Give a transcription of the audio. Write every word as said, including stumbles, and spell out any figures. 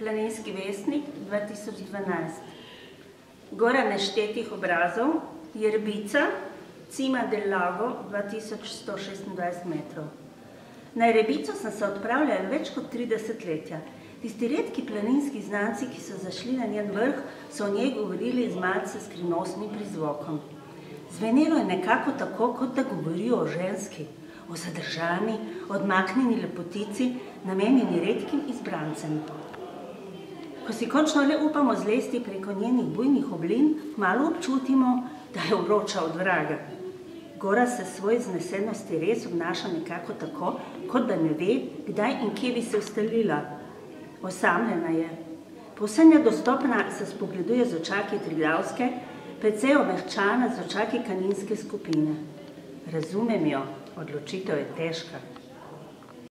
Planinski vestnik dva tisoč dvanajst. Gora neštetih obrazov, Jerbica, Cima del Lago, dva tisoč sto šestindvajset metrov. Na Jerbico sem se odpravljala več kot tri desetletja. Tisti redki planinski znanci, ki so zašli na njen vrh, so o njej govorili z malce skrivnostnim prizvokom. Zvenelo je nekako tako, kot da govorijo o ženski, o zadržani, odmaknjeni lepotici, namenjeni redkim izbrancem. Ko si končno le upamo zlesti preko njenih bujnih oblin, malo občutimo, da je vroča od vraga. Gora se svoj znesenosti res obnaša nekako tako, kot da ne ve, kdaj in kje bi se ustalila. Osamljena je. Povsem nedostopna se spogleduje z očaki Triglavske, precej omehčana z očaki Kaninske skupine. Razumem jo, odločitev je težka.